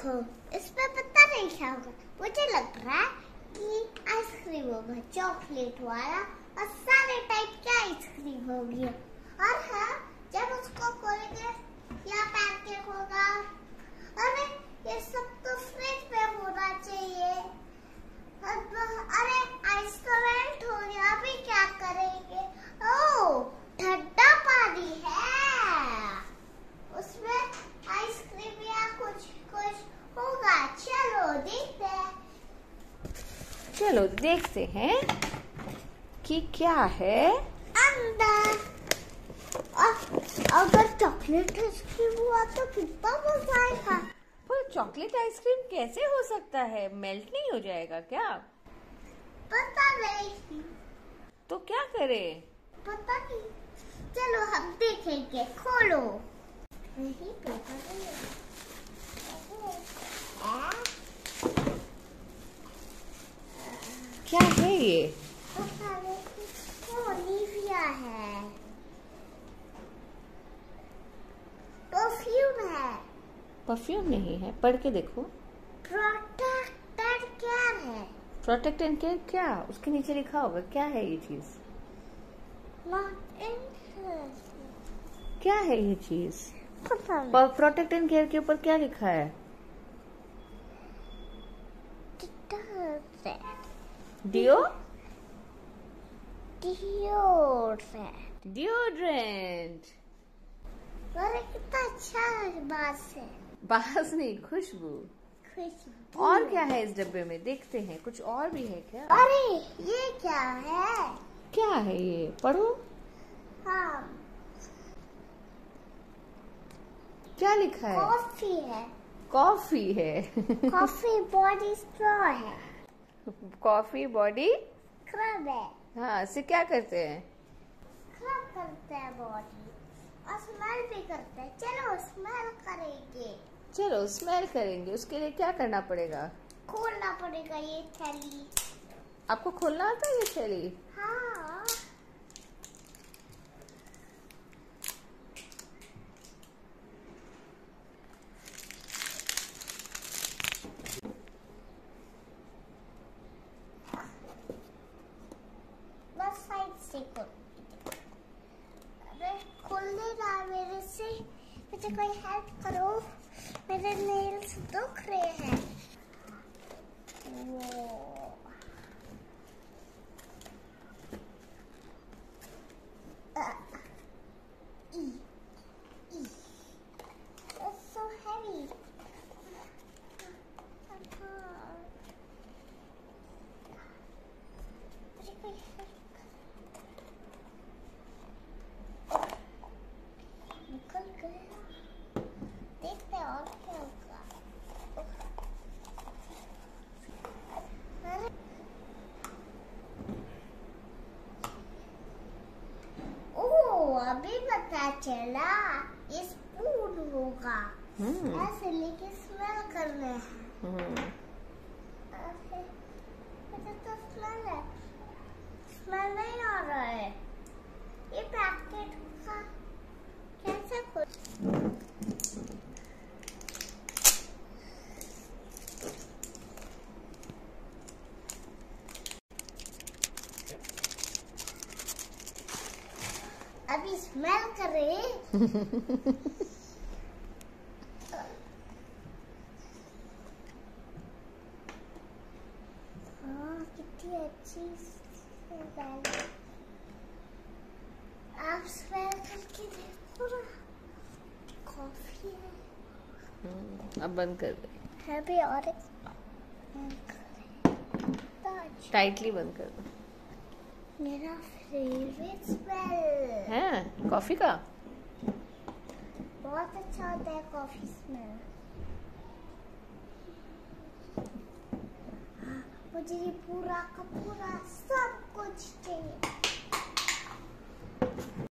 देखो, इसमें पता नहीं क्या होगा। मुझे लग रहा है कि आइसक्रीम होगा, चॉकलेट वाला, और सारे टाइप की आइसक्रीम होगी। और हाँ, जब उसको खोलेंगे या पैनकेक होगा। अरे ये सब तो फ्रिज में होना चाहिए। अरे आइस तो मेल्ट हो गया, अभी क्या करेंगे? ओह, ठंडा पानी है, उसमें आइसक्रीम या कुछ कुछ होगा। चलो देखते हैं कि क्या है अंदर। अगर चॉकलेट आइसक्रीम हुआ तो कितना मजा आएगा। पर चॉकलेट आइसक्रीम कैसे हो सकता है? मेल्ट नहीं हो जाएगा क्या? पता नहीं। तो क्या करें? पता नहीं, चलो हम देखेंगे। खोलो। नहीं, पेपर नहीं है। क्या है ये? पता नहीं, वो निविया है, परफ्यूम है। परफ्यूम नहीं है, पढ़ के देखो। प्रोटेक्टर केयर है। प्रोटेक्ट एंड केयर क्या? उसके नीचे लिखा होगा, क्या है ये चीज? Not interesting. क्या है ये चीज? पता नहीं। प्रोटेक्ट एंड केयर के ऊपर क्या लिखा है? Deo deodorant. अरे कितना अच्छा बात है। बास नहीं, खुशबू। खुशबू। और क्या है इस डब्बे में? देखते हैं, कुछ और भी है क्या? अरे ये क्या है? क्या है ये? पढ़ो। हाँ, क्या लिखा है? कॉफी है। कॉफी है। कॉफी बॉडी स्ट्रॉ है। कॉफी बॉडी स्क्रब है। हाँ, इससे क्या करते हैं? स्क्रब करते हैं बॉडी, और स्मेल भी करते हैं। चलो स्मेल करेंगे। चलो स्मेल करेंगे। उसके लिए क्या करना पड़ेगा? खोलना पड़ेगा ये थैली। आपको खोलना आता है ये थैली? हाँ। बस साइड से खोल। अरे खोलने ना मेरे से, मुझे कोई हेल्प करो, मेरे नेल्स दुख रहे हैं। वो It's so heavy. निकल गया। देखते हैं और क्या होगा। अरे ओह, अभी पता चला, ये स्पून होगा। ऐसे लेके स्मेल करना है। ऐसे, मुझे तो स्मेल है, स्मेल नहीं आ रहा है। ये पैकेट का कैसे खोल? अभी स्मेल कर रहे। कितनी अच्छी स्मेल है। आप स्मेल करके देखो ना, कॉफी है। अब बंद कर दे। है भी, और टाइटली बंद कर दो। मेरा फेवरेट स्मेल है कॉफी का। बहुत अच्छा होता है कॉफी स्मेल। मुझे ये पूरा का पूरा सब कुछ चाहिए।